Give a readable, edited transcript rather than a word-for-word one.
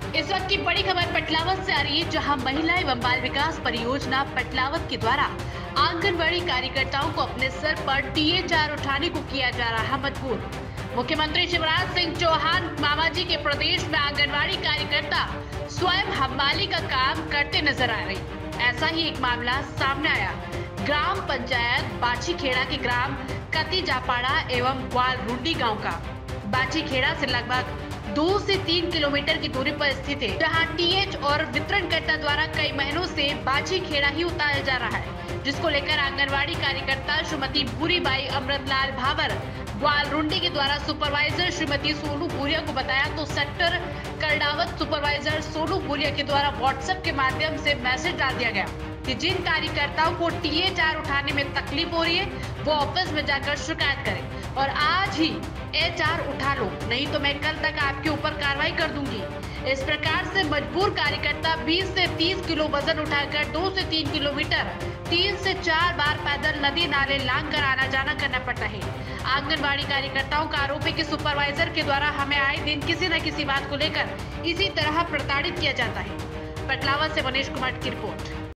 इस वक्त की बड़ी खबर पटलावत से आ रही है, जहां महिला एवं बाल विकास परियोजना पटलावत के द्वारा आंगनबाड़ी कार्यकर्ताओं को अपने सर पर टीए4 उठाने को किया जा रहा है मजबूर। मुख्यमंत्री शिवराज सिंह चौहान मामाजी के प्रदेश में आंगनबाड़ी कार्यकर्ता स्वयं हमाली का काम करते नजर आ रही। ऐसा ही एक मामला सामने आया ग्राम पंचायत बाछीखेड़ा के ग्राम कतीजापाड़ा एवं ग्वालरुंडी गाँव का। बाछीखेड़ा से लगभग 2 से 3 किलोमीटर की दूरी पर स्थित है, जहां टीएच और वितरणकर्ता द्वारा कई महीनों से बाछीखेड़ा ही उतारा जा रहा है, जिसको लेकर आंगनबाड़ी कार्यकर्ता श्रीमती भूरीबाई अमृतलाल भावर ग्वालरुंडी के द्वारा सुपरवाइजर श्रीमती सोनू भूरिया को बताया, तो सेक्टर करडावत सुपरवाइजर सोनू भूरिया के द्वारा व्हाट्सएप के माध्यम से मैसेज डाल दिया गया कि जिन कार्यकर्ताओं को टीए4 उठाने में तकलीफ हो रही है वो ऑफिस में जाकर शिकायत करें और आज ही ए4 उठा लो, नहीं तो मैं कल तक आपके ऊपर कार्रवाई कर दूंगी। इस प्रकार से मजबूर कार्यकर्ता 20 से 30 किलो वजन उठाकर 2 से 3 किलोमीटर 3 से 4 बार पैदल नदी नाले लांग कर आना जाना करना पड़ता है। आंगनबाड़ी कार्यकर्ताओं का आरोप है कि सुपरवाइजर के द्वारा हमें आए दिन किसी न किसी बात को लेकर इसी तरह प्रताड़ित किया जाता है। पटलावा से मनीष कुमार की रिपोर्ट।